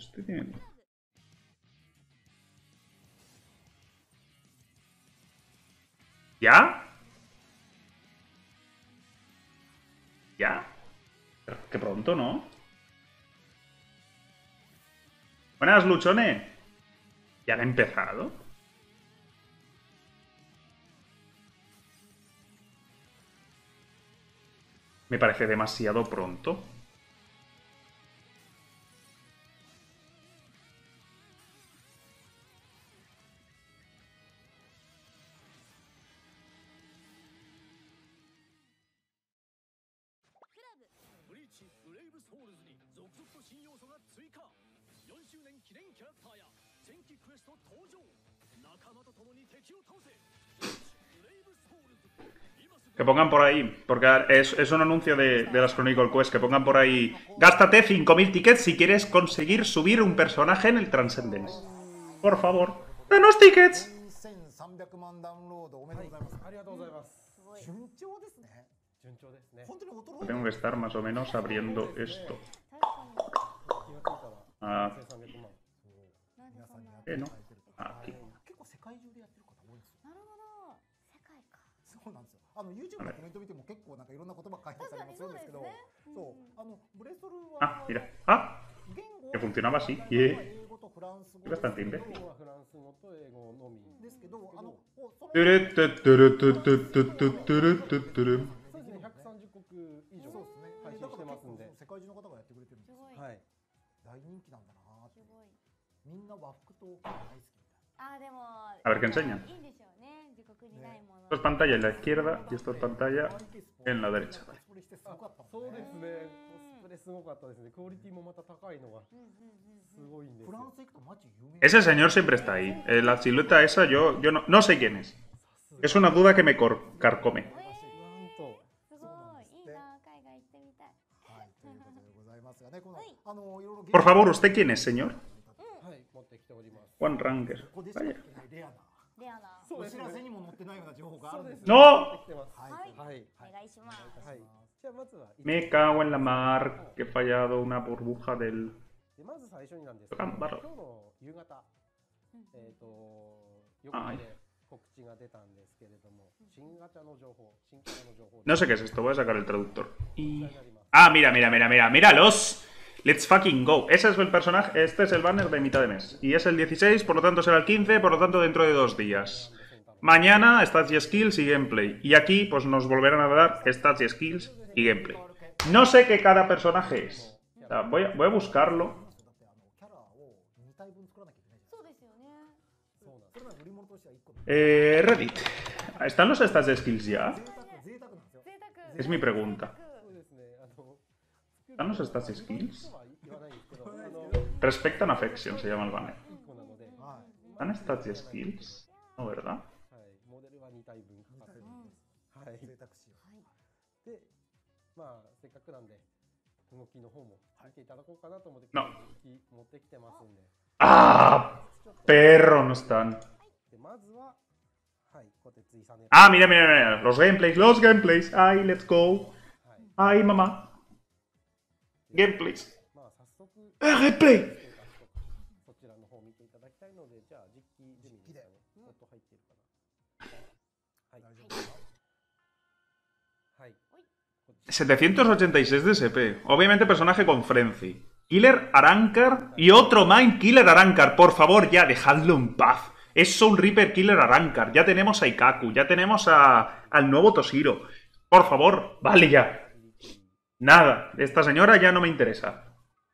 estoy teniendo. ¿Ya? ¿Ya? Pero que pronto, ¿no? Buenas, luchones. ¿Ya han empezado? Me parece demasiado pronto. Que pongan por ahí, porque es un anuncio de las Chronicle Quest, que pongan por ahí, gástate 5000 tickets si quieres conseguir subir un personaje en el Transcendence. Por favor, ¡danos tickets! 1300万ダウンロードおめでとうございます。 ありがとうございます。 順調ですね。 順調ですね。 本当に衰えて Tengo que estar más o menos abriendo esto. 気がついたら Ah, 1300万。 皆さんにやっていただいてると。 aquí. 結構世界中でやってる方多いんですよ。 なるほど。世界か。 そうなんですよ。YouTube のコメント見ても結構なんかいろんな言葉開発されまするんですけど、そうブレストルは Ah, mira. Ah, 言語 que funcionaba así. Yeah. 英語とフランス語 Bastante 英 imbécil. 語はフランス語と英語のみ。 ですけど、その Turututututututututurum. そうですね。130国以上そうですね。 配信してますんで。 世界中の方がやってくれてるんですよ。 はい。 大人気なんだなってす。ごい。 みんな和服と大好きみたいな。 あ、でも。 A ver qué enseñan. いいんでしょうね。自国にないもの。 Esto es pantalla en la izquierda y esto es pantalla en la derecha. コスプレしてすごかったそうもんね。 ですね。コスプレすごかったですね。クオリティもまた高いのがすごいんですよフラン。ス行くと街有名。 Ese señor siempre está ahí. La silueta esa yo no sé quién es. Es una duda que me carcome. なんと。 すごい。いいな。海外行ってみたい。 はい、ということでございますがね、このいろいろ Por favor, ¿usted quién es, señor? はい。持ってきております。 Juan Ranger. ここでしか聞 Vaya. けないレアなレアな。 そうですねお知ら。せにも載ってないような情報があるんですよ。 No 持ってきてます。 はい、 はい。 お願いします。 はい。じゃあまずは。 Me cago en la mar. Que he fallado una burbuja del... でまず最初になんですけど、 頑張ろう今日の夕方、横はいで告知が出たんですけれども、新ガチャの情報、新キャラの情報 No sé qué es esto, voy a sacar el traductor. こちらになります。 Ah, mira, míralos. Let's fucking go. Ese es el personaje, este es el banner de mitad de mes. Y es el 16, por lo tanto será el 15, por lo tanto dentro de 2 días. Mañana, stats y skills y gameplay. Y aquí, pues nos volverán a dar stats y skills y gameplay. No sé qué cada personaje es. O sea, voy a buscarlo. キャラを2体分作らなきゃいけないじゃそうですよね。 ないですか。それなら売り物としては1個の Reddit. ¿Están los stats de skills ya? 贅沢なんですよ。 贅沢。 Es mi pregunta. そうですね、 ¿Están los stats y skills? とは言わないんですけど、 Respect and affection se llama el banner. 1個なので、ははい。 ¿Están stats y skills? No, ¿verdad? い、モデルは2体分かかってるんです。はい。 贅沢仕様。 で、まあ、せっかくなんで、動きの方も見ていただこうかなと思って、 No. 動き持ってきてますんで。 ¡Ah! Perro, no están. でまずは、はい、小鉄井さんね。 Ah, mira. Los gameplays. Ay, let's go. はい。 Ay, mamá. Gameplays. まあ、早速、 Gameplay. そちらの方を見ていただきたいので、じゃあ実機で見ますかね。音入ってるかな。はい。 大丈夫ですか。 はい。 786 de SP. Obviamente personaje con Frenzy. Killer Arankar y otro Mind Killer Arankar. Por favor, ya, dejadlo en paz. Es Soul Reaper Killer Arankar. Ya tenemos a Ikaku. Ya tenemos al nuevo Toshiro. Por favor, vale ya. Nada, esta señora ya no me interesa.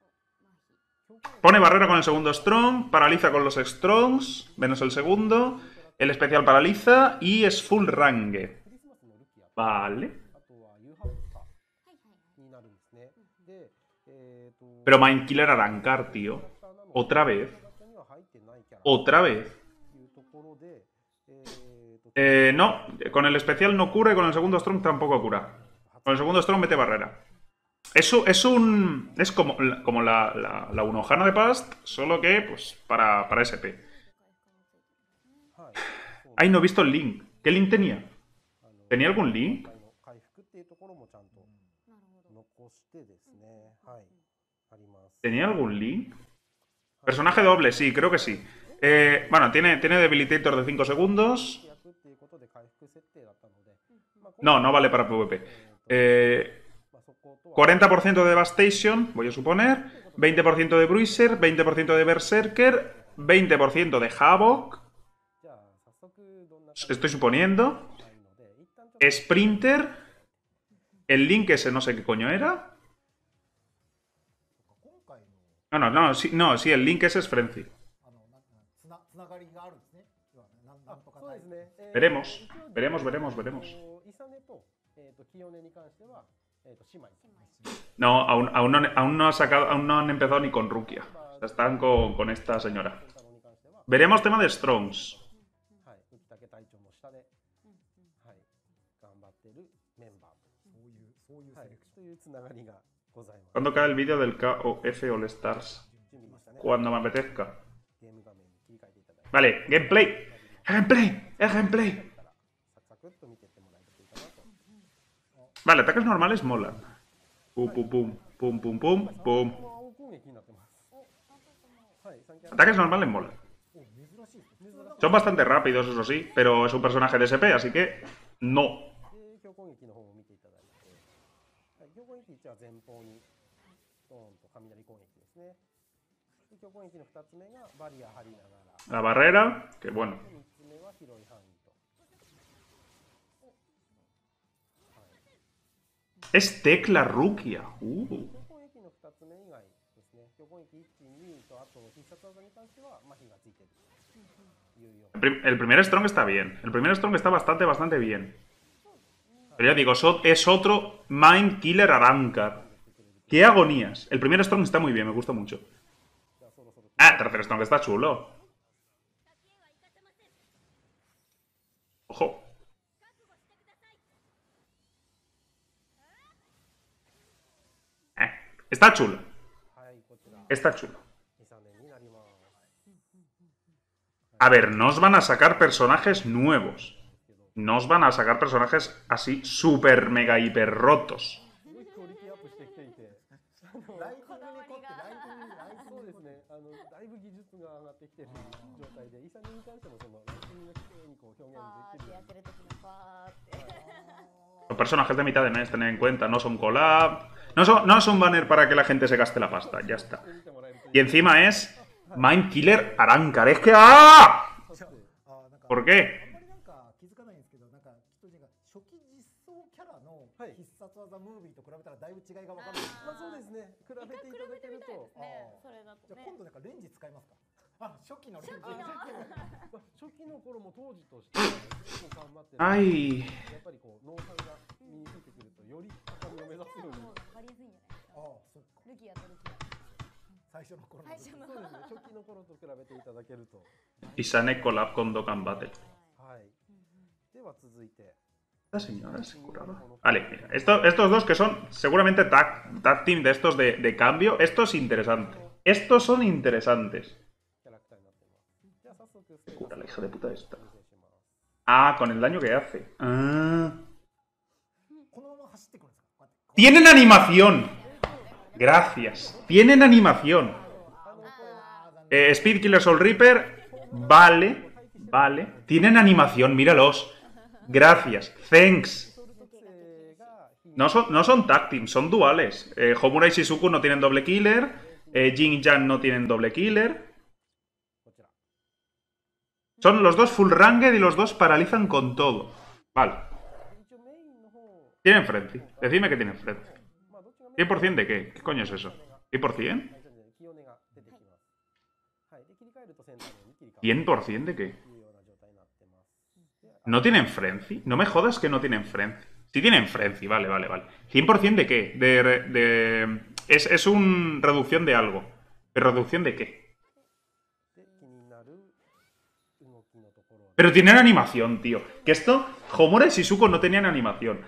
Pone barrera con el segundo Strong. Paraliza con los Strongs. Menos el segundo. El especial paraliza. Y es full range. クリスマスのルキア、 Vale. あとはユーハッカになるんですね。で、 Pero Mind Killer Arankar, tío. Otra vez. Otra vez. No, con el especial no cura y con el segundo Strong tampoco cura. Con el segundo Strong mete barrera. Eso es como la Unohana de Past, solo que, pues, para SP. Ay, no he visto el link. ¿Qué link tenía? ¿Tenía algún link? 回復っていうところもちゃんと残してですね、はい、あります。 ¿Tenía algún link? Personaje doble, sí, creo que sí. Bueno, tiene Debilitator de 5 segundos. 役っていうことで回復設定だったので、まあ No, no vale para PvP. まあそことは 40% de Devastation, voy a suponer. 20% de Bruiser, 20% de Berserker, 20% de Havoc. じゃあ早速どんな Estoy suponiendo. ないので一旦ちょっと Sprinter. El Link ese no sé qué coño era. 今回の No, sí, el Link ese es Frenzy. つながりがあるんですね。要はなんとかそうですね。 Veremos, 一応 veremos, veremos, veremos. イサネとキヨネに関しては姉妹。 No, aún no ha sacado, aún no han empezado ni con Rukia. O sea, están con esta señora. 健太郎に関しては、 Veremos tema de Strongs. はい、浮竹隊長の下で、はい、頑張ってるメンバーそういうと、はいセレクシ、 というつながりがございます。 ¿Cuándo cae el vídeo del KOF All Stars? 準備でしたね。 Cuando me apetezca. ゲーム画面に切り替えていただいて、 Vale, gameplay. Gameplay, gameplay. サクサクっと見てってもらえるといいかなと。 Vale, ataques normales molan. Pum, pum, pum, pum, pum, pum, pum. 青攻撃になってます。はい、三キャラ Ataques normales molan. 珍しいですね。 Son bastante rápidos, eso sí, pero es un personaje de SP, así que no. で強攻撃の方も見ていただいて、はい、強攻撃1は前方にドーンと雷攻撃ですね。で強攻撃の2つ目がバリア張りながら、 La barrera, que bueno. で3つ目は広い範囲と。 Es Tecla Rukia. 強攻撃の2つ目以外ですね、強攻撃1、2とあと必殺技に関しては麻痺がついているというような。 El primer Strong está bien. El primer Strong está bastante bien. Pero ya digo, es otro Mind Killer Arrancar. ¡Qué agonías! El primer Strong está muy bien, me gusta mucho. じゃあそろそろ Ah, el tercer Strong está chulo. Ojo. Está chulo. はいこちら Está chulo. イサネになります。 A ver, no os van a sacar personajes nuevos. No os van a sacar personajes así super mega hiper rotos. すごいクオリティアップしてきていて、 ライトに凝ってライトそうですね、だいぶ技術が上がってきている状態で、イサネに関してもそのライティングがきれいにこう表現パーってできるやってる時のパーって。 Los personajes de mitad de mes, tened en cuenta, no son collab. No es un banner para que la gente se gaste la pasta, ya está. 見てもらえるとい Y encima es Mind Killer Arrancar. Es que ¡ah! あなんか ¿Por あ qué? んまりなんか気づかないんですけど、なんか人が初期実装キャラのはい必殺技ムービーと比べたらだいぶ違いが分かるんですよ。 まあそうですね、比べていただけると、 ね、それだとねじゃあ今。度なんかレンジ使いますか。あ、初期のレンジ。 初期の頃も当時として結構頑張ってる。 Ay. やっぱりこうノウハウが身についてくるとより高みを目指すように。 もう分かりやすいんじゃないですか。 あ、そっか。 ルギアとルギア。 最初の頃の。 最初の。 そうですね、初期の頃と比べていただけると。 Isane collab con Dokkan Battle. はい。では続いて。 Esta señora se curaba. Vale, mira, estos dos que son seguramente tag team de estos de cambio. Esto es interesante. Estos son interesantes. キャラクターになってます。じゃあ早速ステータス Cura la hija de puta esta. お見せします。 Ah, con el daño que hace. Ah. このまま走ってくるんですか。こうやって ¡Tienen animación! Gracias. Tienen animación. あ残念。 Speed Killer Soul Reaper. Vale. Vale. Tienen animación, míralos. Gracias. Thanks. ソウル特性が非 No son tag team, son duales. Homura y Shizuku no tienen doble killer. Jin Yang no tienen doble killer. こちら。 Son los dos full ranked y los dos paralizan con todo. Vale. 一応メインの方、 Tienen frenzy. Decidme que tienen frenzy. まあどっちがメイン ¿100% de qué? ¿Qué coño es eso? ¿100%? キヨネが出てきます。はい。で切り替えるとセンターに切り替わる ¿100% de qué? というような状態になってます。で ¿No tienen frenzy? No me jodas que no tienen frenzy. Sí tienen frenzy, vale. ¿100% de qué? Es un reducción de algo. ¿Pero reducción de qué? で気になる動きのところ。 Pero tienen animación, tío. Que esto, Homura y Shizuko no tenían animación.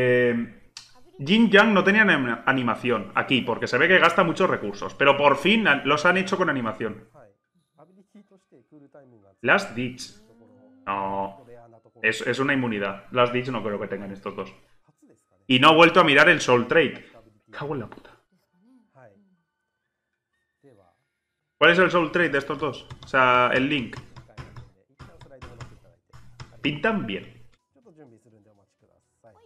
Jin Yang no tenían animación aquí, porque se ve que gasta muchos recursos. Pero por fin los han hecho con animación. はい。アビリティとしてクールタイムがつく Last Ditch. ところ。 No. レアなところ。 Es una inmunidad. Last Ditch no creo que tengan estos dos. 初ですかね。 Y no he vuelto a mirar el Soul Trade. アビリティ Cago en la puta. はい。では、 ¿Cuál es el Soul Trade de estos dos? O sea, el Link. 使えるので、一旦スライド戻っていただいて、 Pintan bien. ちょっと準備するんでお待ちください。 き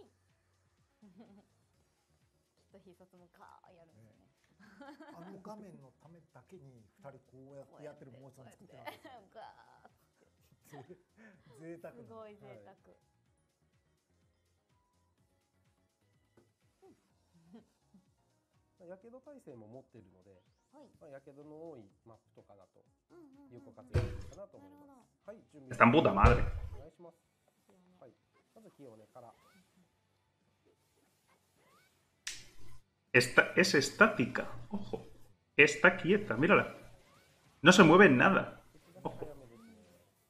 っと必殺もかーやるんですね。 あの画面のためだけに2人こうやってやってるモーション作ってたんですよ。 ガーッ贅沢な。 すごい贅沢。 やけど耐性も持ってるので、 はい。 やけどの多いマップとかだとうんうんうん有効活用できるかなと思います。はい、準備 Está en puta madre. お願いします。はい、まず清根から。 Es estática. Ojo. Está quieta, mírala. No se mueve en nada. 早めですね。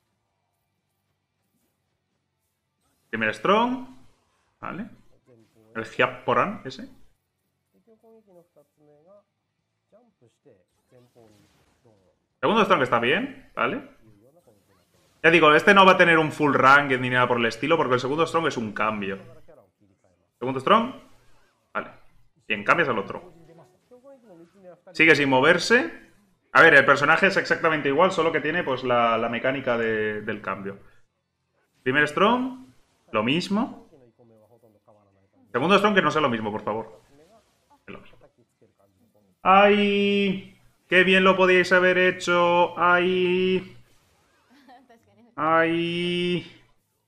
Primer Strong. Vale. 前方へ。 El Hiaporan ese. で今日攻撃の2つ目がジャンプして前方にドーン Segundo Strong está bien, ¿vale? というような攻撃になっています。 Ya digo, este no va a tener un full rank ni nada por el estilo, porque el segundo Strong es un cambio. だからキャラを切り替えます。 Segundo Strong. Vale. Bien, cambias al otro. 今日攻撃の3つ目は2人 Sigue sin moverse. A ver, el personaje es exactamente igual, solo que tiene pues la mecánica del cambio. Primer Strong, lo mismo. 攻撃の1個目はほとんど変わらない感じ。 Segundo Strong, que no sea lo mismo, por favor. 2つ目が Que lo mismo. 叩きつける感じの攻撃。 ¡Ay! ¡Qué bien lo podíais haber hecho! ¡Ay! 確かに。 ¡Ay!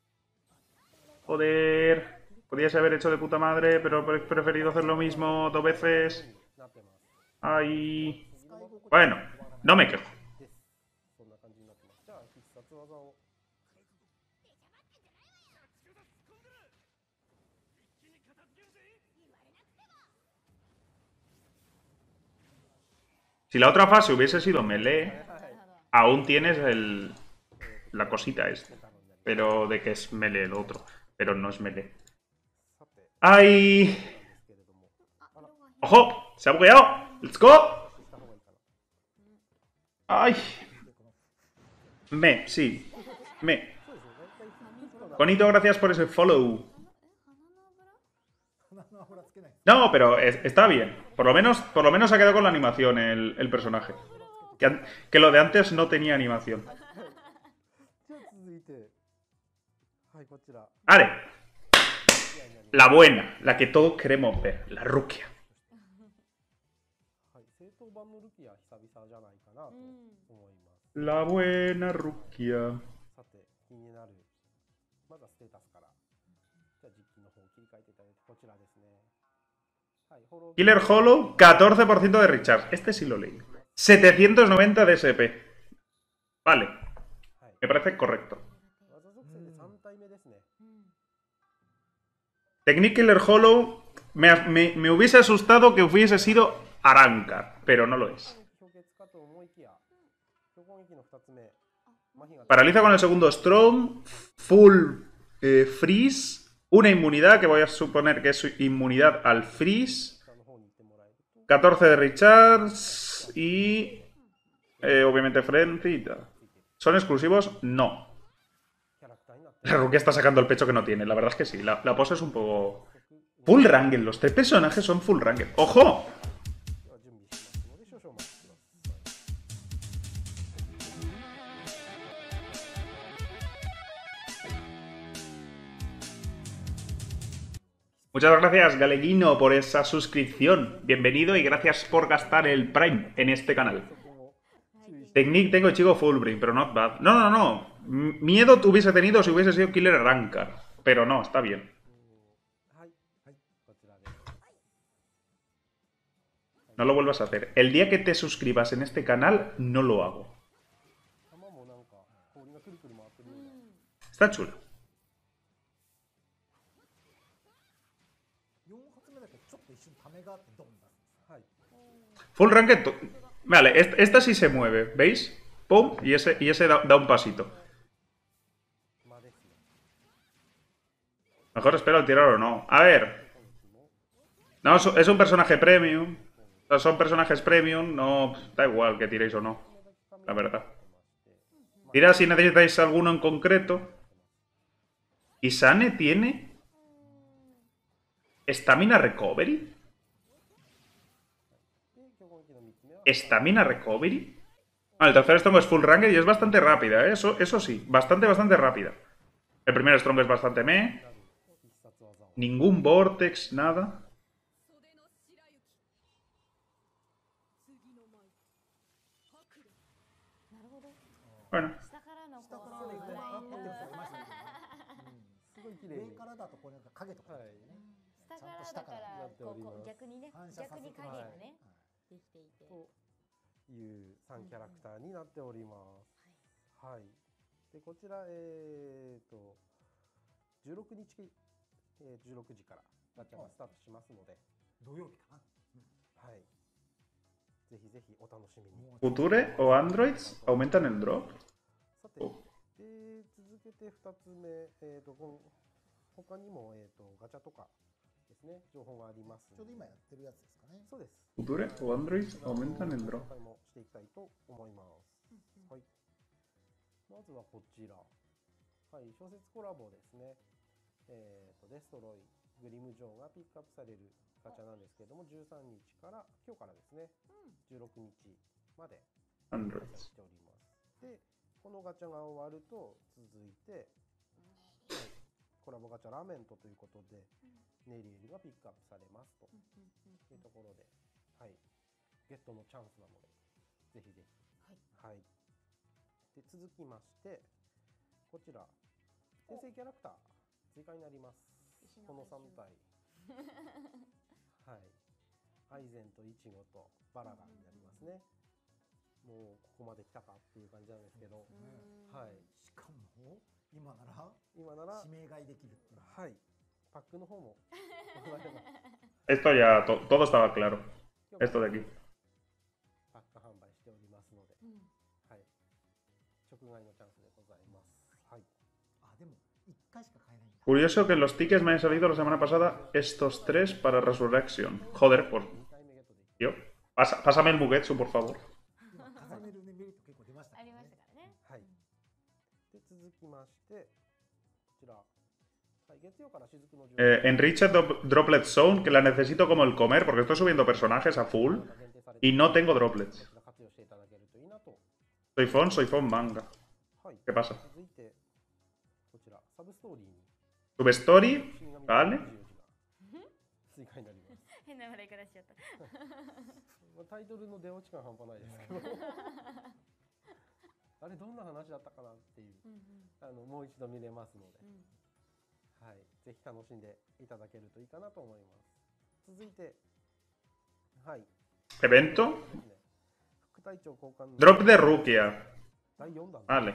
Joder. Podíais haber hecho de puta madre, pero he preferido hacer lo mismo 2 veces. なってます。 ¡Ay! Bueno, no me quejo. です。そんな感じになってます。じゃあ必殺技を。 Si la otra fase hubiese sido melee, はい。 aún tienes la cosita esta. Pero de que es melee el otro. Pero no es melee. さて、 ¡Ay! ですけれども、 ¡Ojo! ¡Se ha bugueado! ¡Let's go! した方がいいかな。 ¡Ay! Sí. Me. そうですね。大体ヒットな Bonito, gracias por ese follow. 鼻の油つけない。 No, pero está bien. Por lo menos ha quedado con la animación el personaje. Que lo de antes no tenía animación. じゃあ続いて、はい、こちら。 Vale. 試合になります。 La buena. La que todos queremos ver. La Rukia. はい、正当版のルキア久々じゃないかなと思います。 La buena Rukia. さて、気になる、まずはステータスから。じゃあ実機の方を切り替えていただいて、こちらですね。はい、ホロー Killer Hollow, 14% de recharge. Este sí lo leí. 790 de SP. Vale. はい Me parece correcto. 技属性で3体目ですね。 Technique Killer Hollow me hubiese asustado que hubiese sido Arankar, pero no lo es. 氷結かと思いきや、強攻撃の2つ目、麻痺が Paraliza con el segundo Strong, full freeze, una inmunidad que voy a suponer que es inmunidad al freeze, 下の方に行ってもらえると、 14 de recharge y obviamente frenzy y tal. ¿Son exclusivos? No. キャラクターになって、 La Rukia está sacando el pecho que no tiene, la verdad es que sí. La pose es un poco... Full Ranked, los 3 personajes son Full Ranked. ¡Ojo! では準備しますので、少々お待ちください。 Muchas gracias, Galeguino, por esa suscripción. Bienvenido y gracias por gastar el Prime en este canal. そこも注意して、 Technique tengo chico Fullbring, pero not bad. No, no, no. Miedo hubiese tenido si hubiese sido Killer Arankar. Pero no, está bien. はい、はい、こちらです。 No lo vuelvas a hacer. El día que te suscribas en este canal, no lo hago. 弾もなんか氷がくるくる回ってるような。 Está chulo. 4発目だけちょっと一瞬ためがあってドンだ。 はい、 Full Ranked... Vale, esta sí se mueve, ¿veis? Pum, y ese da un pasito. 間ですね。 Mejor espero al tirar o no. A ver. No, es un personaje premium. O sea, son personajes premium. No, da igual que tiréis o no. La verdad. Tira si necesitáis alguno en concreto. ¿Y Sane tiene Stamina Recovery? で、強攻撃の3つ目は、 ¿Stamina Recovery? Ah, el tercer Strong es full ranked y es bastante rápida, ¿eh? Eso sí, bastante rápida. El primer Strong es bastante meh. なる必殺技を Ningún Vortex, nada. なるほど。 Bueno, 下からの下からこうねこう頑張ってる人いましたけどね、 すごい綺うん、 麗に上からだとこうなんか影とかですよね、 下からだからこう逆にね、 反射させて逆に影がね、できていて。 という3キャラクターになっております。はい。でこちら16日、16時からガチャがスタートしますので、 土曜日かな、 はい。ぜひぜひお楽しみに。 Future o Androids aumentan el drop. さて、 お続けて2つ目、他にも、ガチャとかですね、情報がありますので。 ちょうど今やってるやつですかね。 そうです。 Future o Androids aumentan el 紹 drop. 介もしていきたいと思います。はい。まずはこちら。はい、小説コラボですね。デストロイ、グリム・ジョーがピックアップされるガチャなんですけれども、13日から、今日からですね、16日まで開催 Androids. しております。で、このガチャが終わると続いて、はい、コラボガチャラメントということで、ネイリエルがピックアップされますというところで、はい、ゲットのチャンスなので、ぜひぜひ。はい。で、続きまして、こちら、転生キャラクター、追加になります。この3体。はい。アイゼンとイチゴとバララになりますね。もうここまで来たかっていう感じなんですけど、はい。 しかも今なら今なら、 指名買いできるっていうはい。パックの方もございます。 Esto ya, todo estaba claro. 今日 Esto de aquí. パック販売しておりますので、はい。直買いのチャンスでございます。はい。 あ、でも1回しか買えないんだ。 Curioso que en los tickets me hayan salido la semana pasada estos 3 para Resurrection. Joder, por 2回目ゲットでき tío. Pásame el Mugetsu, por favor. 今重ねるねメリット結構出ましたありけどね。 ましたからね。 はい。で、続きまして、こちら。はい、月曜から雫の Enriched Droplet Zone, que la necesito como el comer, porque estoy subiendo personajes a full y no tengo droplets. こちら活用していただけるといいなと。 Soy Fon manga. はい。 ¿Qué pasa? 続いて、こちら、サブストーリーに Substory, 死神の vale. 24時が追加になります。 変な笑い方しちゃった。 まあタイトルの出落ち感半端ないですけど、あれどんな話だったかなっていう、もう一度見れますので、はい、ぜひ楽しんでいただけるといいかなと思います。続いて、はい、 Evento. ですね、副隊長交換の Drop de Rukia. 第4弾 Vale.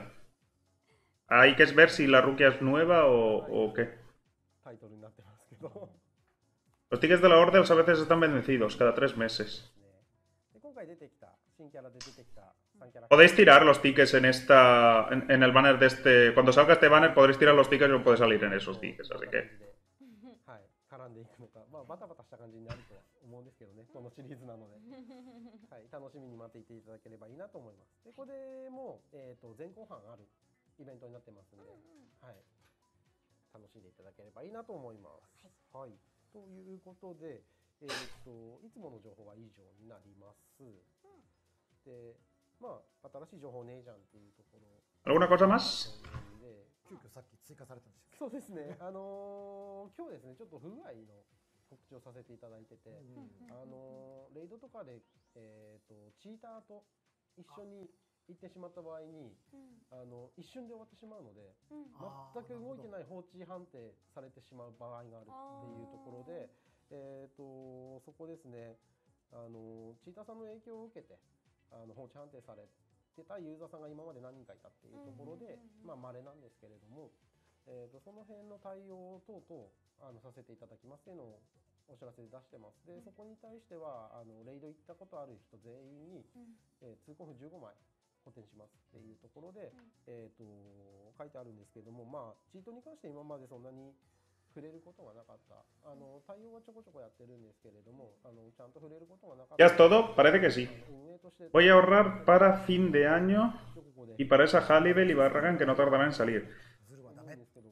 Hay que ver si la Rukia es nueva o qué. タイトルになってますけど、 Los tickets de la Orders a veces están vencidos, cada 3 meses. で今回出てきた、新キャラで出てきた3キャラ Podéis tirar los tickets en en el banner de este. Cuando salga este banner podréis tirar los tickets y os puede salir en esos tickets, así que. はい、絡んでいくのか、まあ、バタバタした感じになるとは思うんですけどね、このシリーズなので、はい、楽しみに待っていていただければいいなと思います。で、これも、前後半あるイベントになってますので、はい、楽しんでいただければいいなと思います。はい、ということで、いつもの情報は以上になります。で、まあ、新しい情報ねえじゃんっていうところ ¿Alguna cosa más? で、 急遽さっき追加されたんですよ。 そうですね。今日ですね、ちょっと不具合の告知をさせていただいてて、レイドとかで、チーターと一緒に行ってしまった場合に、一瞬で終わってしまうので、全く動いてない放置判定されてしまう場合があるっていうところで、そこですね、チーターさんの影響を受けて、放置判定されてたユーザーさんが今まで何人かいたっていうところで、まあ稀なんですけれども、その辺の対応等々させていただきますっていうのをお知らせで出してます。で、そこに対してはレイド行ったことある人全員に、通コンフ15枚補填しますっていうところで、書いてあるんですけれども、まあチートに関して今までそんなに触れることがなかった。対応はちょこちょこやってるんですけれども、ちゃんと触れることがなかった。 ¿Ya es todo? Parece que sí. Voy a ahorrar para fin de año y para esa Halliwell y Barragan que no tardarán en salir. ズルはダメ。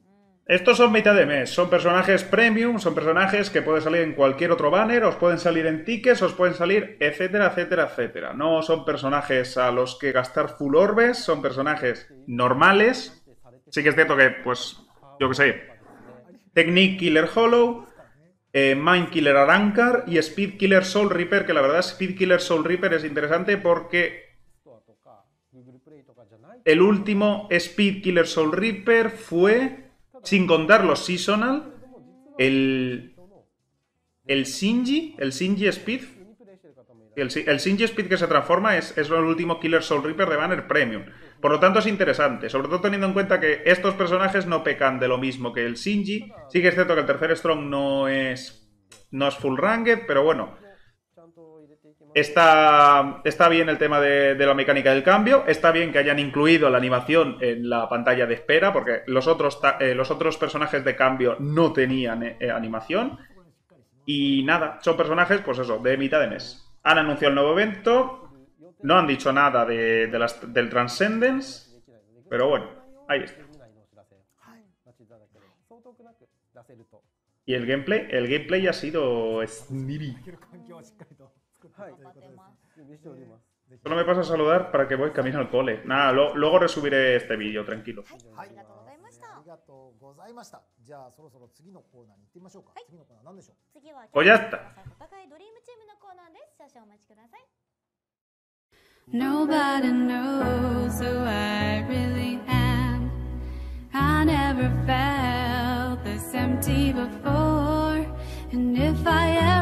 Estos son mitad de mes, son personajes premium, son personajes que pueden salir en cualquier otro banner, os pueden salir en tickets, os pueden salir, etcétera, etcétera, etcétera. No son personajes a los que gastar full orbes, son personajes normales. Sí que es cierto que, pues, yo qué sé, Technique Killer Hollow, Mind Killer Arrancar y Speed Killer Soul Reaper, que la verdad Speed Killer Soul Reaper es interesante porque el último Speed Killer Soul Reaper fue... Sin contar los seasonal, el Shinji Speed, el Shinji Speed que se transforma es el último Killer Soul Reaper de Banner Premium. Por lo tanto es interesante, sobre todo teniendo en cuenta que estos personajes no pecan de lo mismo que el Shinji. Sí que es cierto que el tercer Strong no es full ranked, pero bueno. Está bien el tema de la mecánica del cambio. Está bien que hayan incluido la animación en la pantalla de espera, porque los otros personajes de cambio no tenían animación. Y nada, son personajes, pues eso, de mitad de mes. Han anunciado el nuevo evento. No han dicho nada del Transcendence. Pero bueno, ahí está. Y el gameplay ha sido sniri. Solo me pasa a saludar para que voy camino al cole. Nada, luego resubiré este vídeo, tranquilo. Pues ya está. Nobody knows who I really am. I never felt this empty before. And if I